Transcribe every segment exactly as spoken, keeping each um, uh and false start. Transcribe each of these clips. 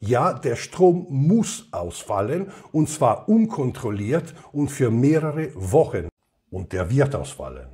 Ja, der Strom muss ausfallen, und zwar unkontrolliert und für mehrere Wochen. Und der wird ausfallen.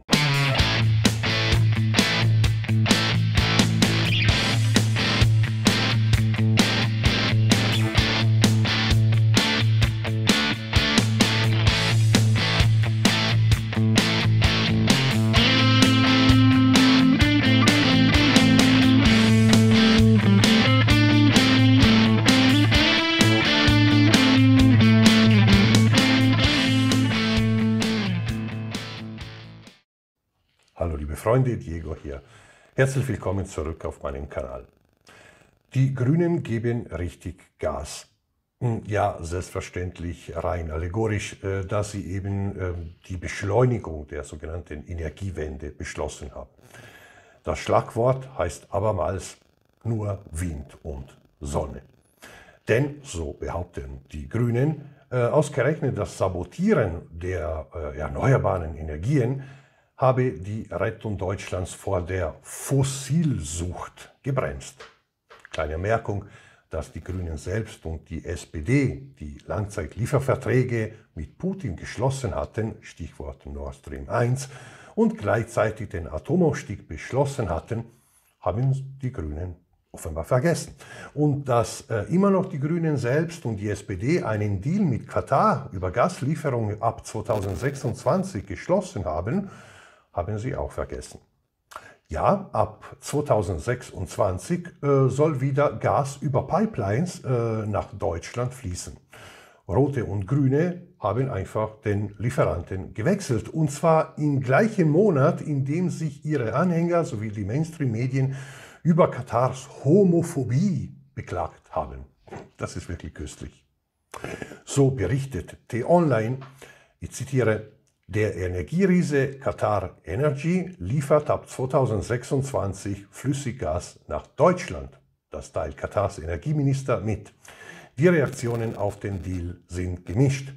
Hallo liebe Freunde, Diego hier. Herzlich willkommen zurück auf meinem Kanal. Die Grünen geben richtig Gas. Ja, selbstverständlich rein allegorisch, da sie eben die Beschleunigung der sogenannten Energiewende beschlossen haben. Das Schlagwort heißt abermals nur Wind und Sonne. Denn, so behaupten die Grünen, ausgerechnet das Sabotieren der erneuerbaren Energien habe die Rettung Deutschlands vor der Fossilsucht gebremst. Kleine Merkung, dass die Grünen selbst und die S P D die Langzeitlieferverträge mit Putin geschlossen hatten, Stichwort Nord Stream eins, und gleichzeitig den Atomausstieg beschlossen hatten, haben die Grünen offenbar vergessen. Und dass äh, immer noch die Grünen selbst und die S P D einen Deal mit Katar über Gaslieferungen ab zweitausendsechsundzwanzig geschlossen haben, haben sie auch vergessen. Ja, ab zweitausendsechsundzwanzig äh, soll wieder Gas über Pipelines äh, nach Deutschland fließen. Rote und Grüne haben einfach den Lieferanten gewechselt. Und zwar im gleichen Monat, in dem sich ihre Anhänger sowie die Mainstream-Medien über Katars Homophobie beklagt haben. Das ist wirklich köstlich. So berichtet T-Online, ich zitiere: Der Energieriese Qatar Energy liefert ab zweitausendsechsundzwanzig Flüssiggas nach Deutschland. Das teilt Katars Energieminister mit. Die Reaktionen auf den Deal sind gemischt.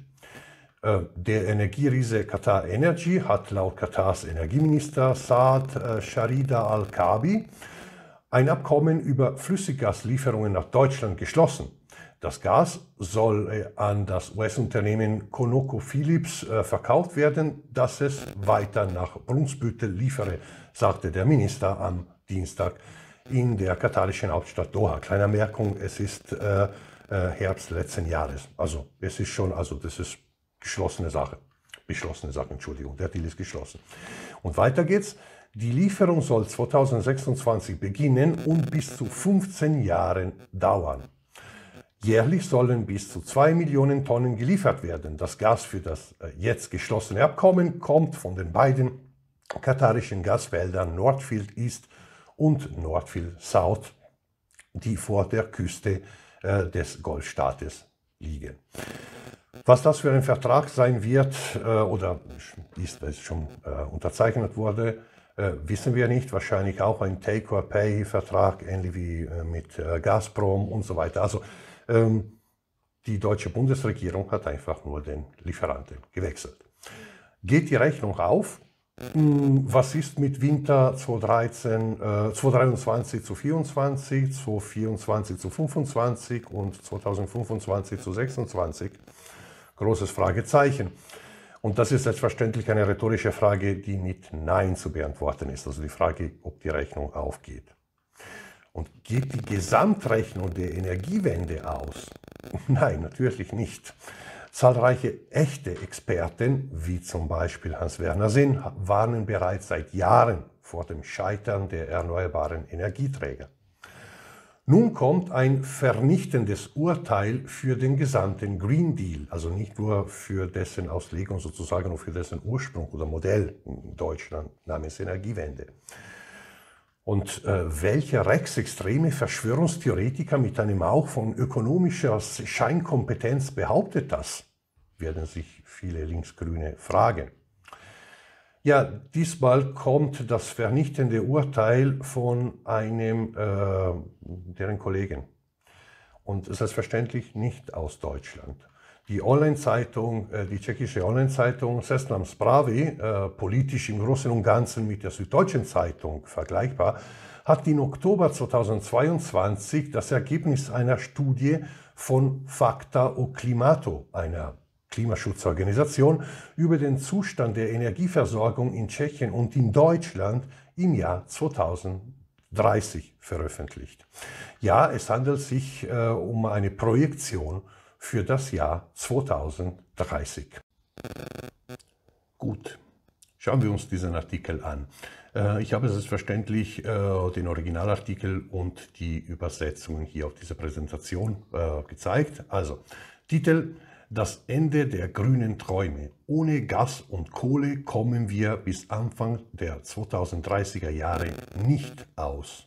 Der Energieriese Qatar Energy hat laut Katars Energieminister Saad Sharida Al-Kaabi ein Abkommen über Flüssiggaslieferungen nach Deutschland geschlossen. Das Gas soll an das U S-Unternehmen ConocoPhillips äh, verkauft werden, das es weiter nach Brunsbüttel liefere, sagte der Minister am Dienstag in der katarischen Hauptstadt Doha. Kleine Merkung, es ist äh, äh, Herbst letzten Jahres. Also es ist schon, also das ist geschlossene Sache. Beschlossene Sache, Entschuldigung, der Deal ist geschlossen. Und weiter geht's. Die Lieferung soll zweitausendsechsundzwanzig beginnen und bis zu fünfzehn Jahren dauern. Jährlich sollen bis zu zwei Millionen Tonnen geliefert werden. Das Gas für das jetzt geschlossene Abkommen kommt von den beiden katarischen Gasfeldern Nordfield East und Nordfield South, die vor der Küste äh, des Golfstaates liegen. Was das für ein Vertrag sein wird äh, oder ist, weil es schon äh, unterzeichnet wurde, äh, wissen wir nicht. Wahrscheinlich auch ein Take-or-Pay-Vertrag, ähnlich wie äh, mit äh, Gazprom und so weiter. Also die deutsche Bundesregierung hat einfach nur den Lieferanten gewechselt. Geht die Rechnung auf? Was ist mit Winter zweitausenddreizehn, äh, zweitausenddreiundzwanzig zu vierundzwanzig, zweitausendvierundzwanzig zu fünfundzwanzig und zweitausendfünfundzwanzig zu sechsundzwanzig? Großes Fragezeichen. Und das ist selbstverständlich eine rhetorische Frage, die mit Nein zu beantworten ist. Also die Frage, ob die Rechnung aufgeht. Und geht die Gesamtrechnung der Energiewende aus? Nein, natürlich nicht. Zahlreiche echte Experten, wie zum Beispiel Hans-Werner Sinn, warnen bereits seit Jahren vor dem Scheitern der erneuerbaren Energieträger. Nun kommt ein vernichtendes Urteil für den gesamten Green Deal, also nicht nur für dessen Auslegung sozusagen, sondern für dessen Ursprung oder Modell in Deutschland namens Energiewende. Und äh, welche rechtsextreme Verschwörungstheoretiker mit einem Hauch von ökonomischer Scheinkompetenz behauptet das, werden sich viele Linksgrüne fragen. Ja, diesmal kommt das vernichtende Urteil von einem äh, deren Kollegen und selbstverständlich nicht aus Deutschland. Die Online-Zeitung, äh, die tschechische Online-Zeitung Seznam Zprávy, äh, politisch im Großen und Ganzen mit der Süddeutschen Zeitung vergleichbar, hat im Oktober zweitausendzweiundzwanzig das Ergebnis einer Studie von Facta o Climato, einer Klimaschutzorganisation, über den Zustand der Energieversorgung in Tschechien und in Deutschland im Jahr zweitausenddreißig veröffentlicht. Ja, es handelt sich äh, um eine Projektion für das Jahr zweitausenddreißig. Gut, schauen wir uns diesen Artikel an. Äh, ich habe selbstverständlich äh, den Originalartikel und die Übersetzungen hier auf dieser Präsentation äh, gezeigt. Also, Titel: Das Ende der grünen Träume. Ohne Gas und Kohle kommen wir bis Anfang der zweitausenddreißiger Jahre nicht aus.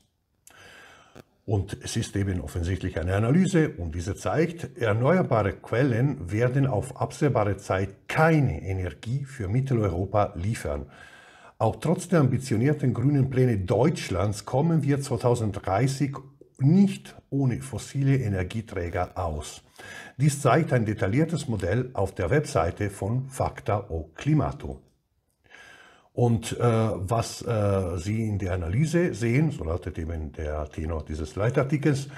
Und es ist eben offensichtlich eine Analyse und diese zeigt, erneuerbare Quellen werden auf absehbare Zeit keine Energie für Mitteleuropa liefern. Auch trotz der ambitionierten grünen Pläne Deutschlands kommen wir zweitausenddreißig nicht ohne fossile Energieträger aus. Dies zeigt ein detailliertes Modell auf der Webseite von Facta o Climato. Und äh, was äh, Sie in der Analyse sehen, so lautet eben der Tenor dieses Leitartikels: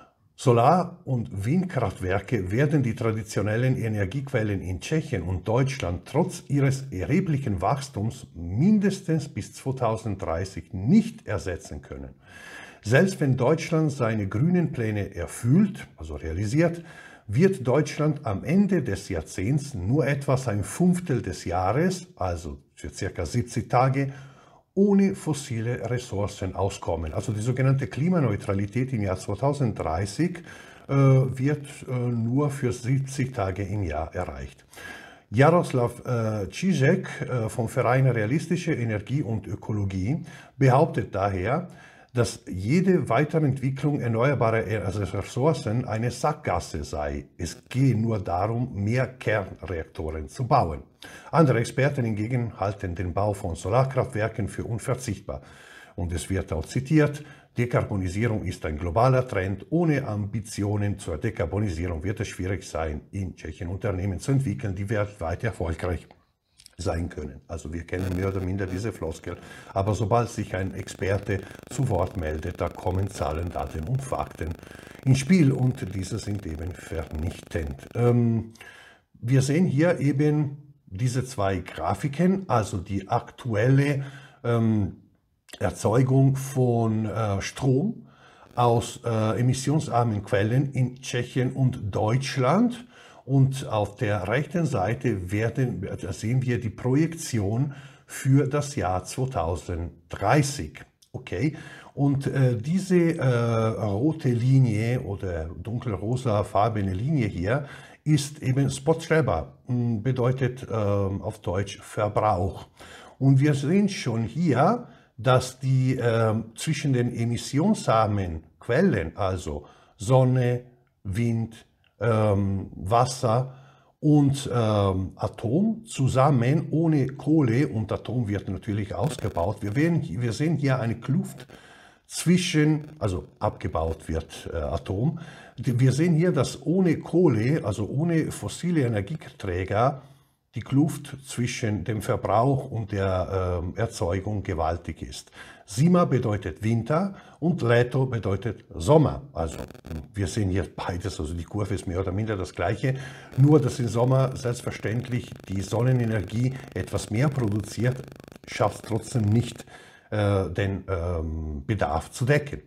Solar- und Windkraftwerke werden die traditionellen Energiequellen in Tschechien und Deutschland trotz ihres erheblichen Wachstums mindestens bis zweitausenddreißig nicht ersetzen können. Selbst wenn Deutschland seine grünen Pläne erfüllt, also realisiert, wird Deutschland am Ende des Jahrzehnts nur etwas ein Fünftel des Jahres, also für ca. siebzig Tage, ohne fossile Ressourcen auskommen. Also die sogenannte Klimaneutralität im Jahr zweitausenddreißig äh, wird äh, nur für siebzig Tage im Jahr erreicht. Jaroslav äh, Žižek äh, vom Verein Realistische Energie und Ökologie behauptet daher, dass jede Weiterentwicklung erneuerbarer Ressourcen eine Sackgasse sei. Es gehe nur darum, mehr Kernreaktoren zu bauen. Andere Experten hingegen halten den Bau von Solarkraftwerken für unverzichtbar. Und es wird auch zitiert: Dekarbonisierung ist ein globaler Trend. Ohne Ambitionen zur Dekarbonisierung wird es schwierig sein, in Tschechien Unternehmen zu entwickeln, die weltweit erfolgreich sein können. Also wir kennen mehr oder minder diese Floskel, aber sobald sich ein Experte zu Wort meldet, da kommen Zahlen, Daten und Fakten ins Spiel und diese sind eben vernichtend. Ähm, wir sehen hier eben diese zwei Grafiken, also die aktuelle ähm, Erzeugung von äh, Strom aus äh, emissionsarmen Quellen in Tschechien und Deutschland. Und auf der rechten Seite werden, sehen wir die Projektion für das Jahr zweitausenddreißig. Okay? Und äh, diese äh, rote Linie oder dunkelrosa farbene Linie hier ist eben Spotstreba, bedeutet äh, auf Deutsch Verbrauch. Und wir sehen schon hier, dass die äh, zwischen den emissionsarmen Quellen, also Sonne, Wind, ähm, Wasser und ähm, Atom zusammen, ohne Kohle, und Atom wird natürlich ausgebaut. Wir, werden, wir sehen hier eine Kluft zwischen, also abgebaut wird äh, Atom. Wir sehen hier, dass ohne Kohle, also ohne fossile Energieträger, die Kluft zwischen dem Verbrauch und der äh, Erzeugung gewaltig ist. Zima bedeutet Winter und Leto bedeutet Sommer. Also wir sehen hier beides, also die Kurve ist mehr oder minder das gleiche, nur dass im Sommer selbstverständlich die Sonnenenergie etwas mehr produziert, schafft trotzdem nicht äh, den ähm, Bedarf zu decken.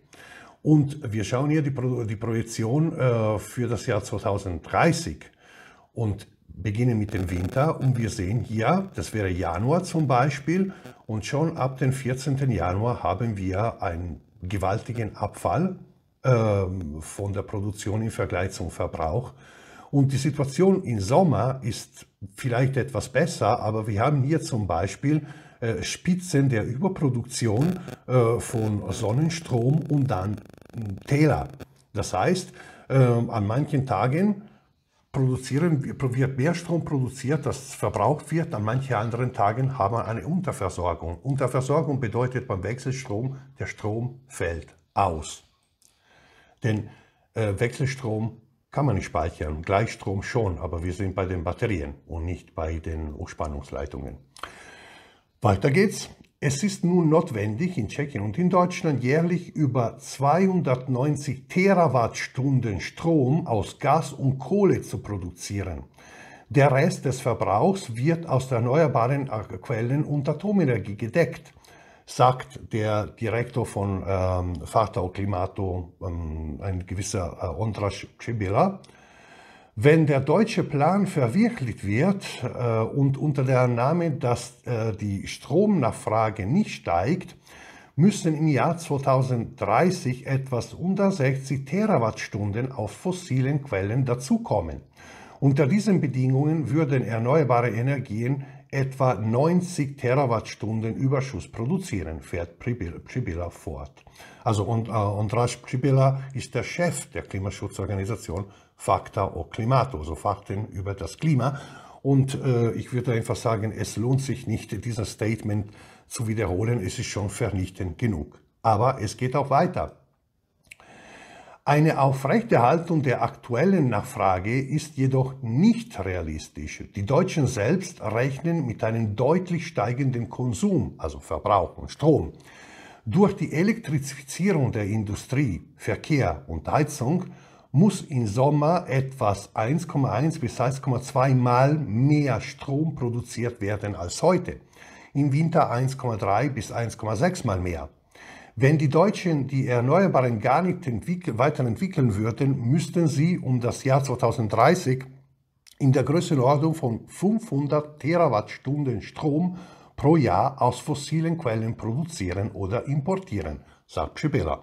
Und wir schauen hier die, Pro die Projektion äh, für das Jahr zweitausenddreißig und beginnen mit dem Winter und wir sehen hier, das wäre Januar zum Beispiel, und schon ab dem vierzehnten Januar haben wir einen gewaltigen Abfall äh, von der Produktion im Vergleich zum Verbrauch. Und die Situation im Sommer ist vielleicht etwas besser, aber wir haben hier zum Beispiel äh, Spitzen der Überproduktion äh, von Sonnenstrom und dann äh, Täler. Das heißt, äh, an manchen Tagen produzieren, wird mehr Strom produziert, als verbraucht wird. An manchen anderen Tagen haben wir eine Unterversorgung. Unterversorgung bedeutet beim Wechselstrom, der Strom fällt aus. Denn äh, Wechselstrom kann man nicht speichern, Gleichstrom schon, aber wir sind bei den Batterien und nicht bei den Hochspannungsleitungen. Weiter geht's. Es ist nun notwendig, in Tschechien und in Deutschland jährlich über zweihundertneunzig Terawattstunden Strom aus Gas und Kohle zu produzieren. Der Rest des Verbrauchs wird aus erneuerbaren Quellen und Atomenergie gedeckt, sagt der Direktor von ähm, Fakta o Klimato, ähm, ein gewisser äh, Ondráš Přibila. Wenn der deutsche Plan verwirklicht wird äh, und unter der Annahme, dass äh, die Stromnachfrage nicht steigt, müssen im Jahr zweitausenddreißig etwas unter sechzig Terawattstunden aus fossilen Quellen dazukommen. Unter diesen Bedingungen würden erneuerbare Energien etwa neunzig Terawattstunden Überschuss produzieren, fährt Přibila fort. Also und, äh, Ondráš Přibila ist der Chef der Klimaschutzorganisation Fakta o Klimato, also Fakten über das Klima. Und äh, ich würde einfach sagen, es lohnt sich nicht, dieses Statement zu wiederholen, es ist schon vernichtend genug. Aber es geht auch weiter. Eine Aufrechterhaltung der aktuellen Nachfrage ist jedoch nicht realistisch. Die Deutschen selbst rechnen mit einem deutlich steigenden Konsum, also Verbrauch und Strom. Durch die Elektrifizierung der Industrie, Verkehr und Heizung muss im Sommer etwas eins Komma eins bis eins Komma zwei Mal mehr Strom produziert werden als heute. Im Winter eins Komma drei bis eins Komma sechs Mal mehr. Wenn die Deutschen die Erneuerbaren gar nicht entwick- weiterentwickeln würden, müssten sie um das Jahr zweitausenddreißig in der Größenordnung von fünfhundert Terawattstunden Strom pro Jahr aus fossilen Quellen produzieren oder importieren, sagt Přibila.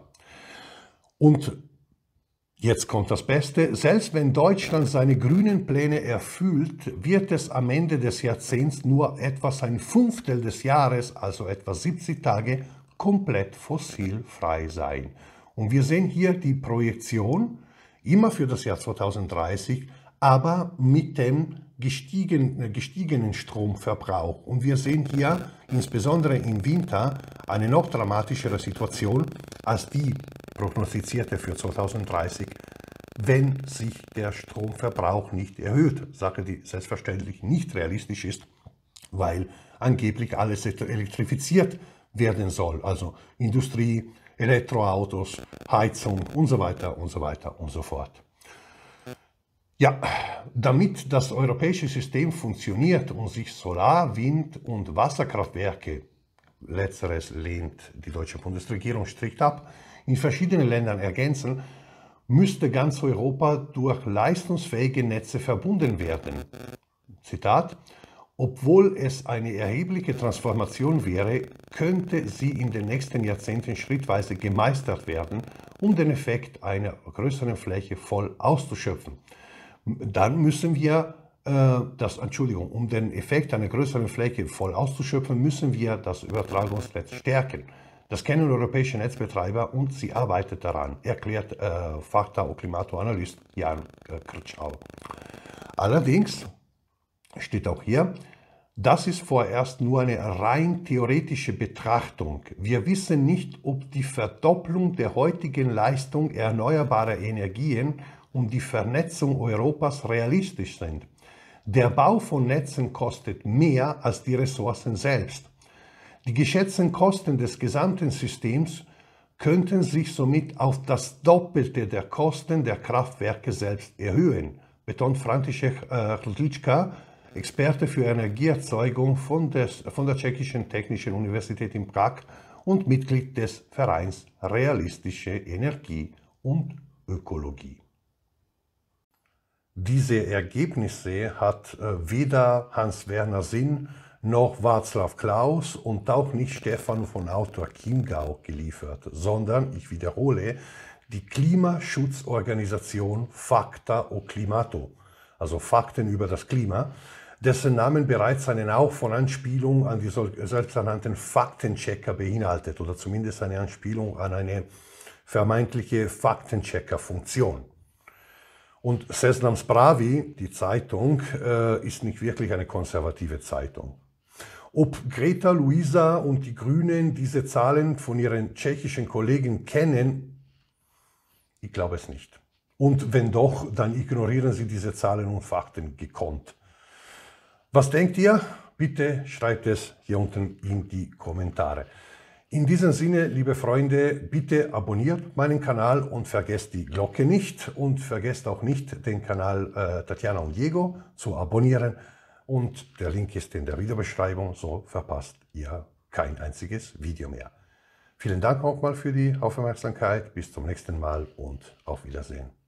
Und jetzt kommt das Beste. Selbst wenn Deutschland seine grünen Pläne erfüllt, wird es am Ende des Jahrzehnts nur etwas ein Fünftel des Jahres, also etwa siebzig Tage, komplett fossilfrei sein. Und wir sehen hier die Projektion, immer für das Jahr zweitausenddreißig, aber mit dem gestiegen, gestiegenen Stromverbrauch. Und wir sehen hier insbesondere im Winter eine noch dramatischere Situation als die prognostizierte für zweitausenddreißig, wenn sich der Stromverbrauch nicht erhöht. Sache, die selbstverständlich nicht realistisch ist, weil angeblich alles elektrifiziert werden soll. Also Industrie, Elektroautos, Heizung und so weiter und so weiter und so fort. Ja, damit das europäische System funktioniert und sich Solar-, Wind- und Wasserkraftwerke, letzteres lehnt die deutsche Bundesregierung strikt ab, in verschiedenen Ländern ergänzen, müsste ganz Europa durch leistungsfähige Netze verbunden werden. Zitat: Obwohl es eine erhebliche Transformation wäre, könnte sie in den nächsten Jahrzehnten schrittweise gemeistert werden, um den Effekt einer größeren Fläche voll auszuschöpfen. Dann müssen wir äh, das, Entschuldigung, um den Effekt einer größeren Fläche voll auszuschöpfen, müssen wir das Übertragungsnetz stärken. Das kennen europäische Netzbetreiber und sie arbeitet daran, erklärt äh, Fakta o Klimato Analyst Jan äh, Krčál. Allerdings steht auch hier, das ist vorerst nur eine rein theoretische Betrachtung. Wir wissen nicht, ob die Verdopplung der heutigen Leistung erneuerbarer Energien und die Vernetzung Europas realistisch sind. Der Bau von Netzen kostet mehr als die Ressourcen selbst. Die geschätzten Kosten des gesamten Systems könnten sich somit auf das Doppelte der Kosten der Kraftwerke selbst erhöhen, betont František Hrdlička, Experte für Energieerzeugung von, des, von der Tschechischen Technischen Universität in Prag und Mitglied des Vereins Realistische Energie und Ökologie. Diese Ergebnisse hat äh, weder Hans-Werner Sinn noch Václav Klaus und auch nicht Stefan von Autor-Chiemgau geliefert, sondern, ich wiederhole, die Klimaschutzorganisation Fakta o Klimato, also Fakten über das Klima, dessen Namen bereits eine auch von Anspielung an die selbsternannten Faktenchecker beinhaltet oder zumindest eine Anspielung an eine vermeintliche Faktenchecker-Funktion. Und Seznam Zprávy, die Zeitung, äh, ist nicht wirklich eine konservative Zeitung. Ob Greta, Luisa und die Grünen diese Zahlen von ihren tschechischen Kollegen kennen, ich glaube es nicht. Und wenn doch, dann ignorieren sie diese Zahlen und Fakten gekonnt. Was denkt ihr? Bitte schreibt es hier unten in die Kommentare. In diesem Sinne, liebe Freunde, bitte abonniert meinen Kanal und vergesst die Glocke nicht und vergesst auch nicht, den Kanal äh, Tatjana und Diego zu abonnieren. Und der Link ist in der Videobeschreibung, so verpasst ihr kein einziges Video mehr. Vielen Dank nochmal für die Aufmerksamkeit, bis zum nächsten Mal und auf Wiedersehen.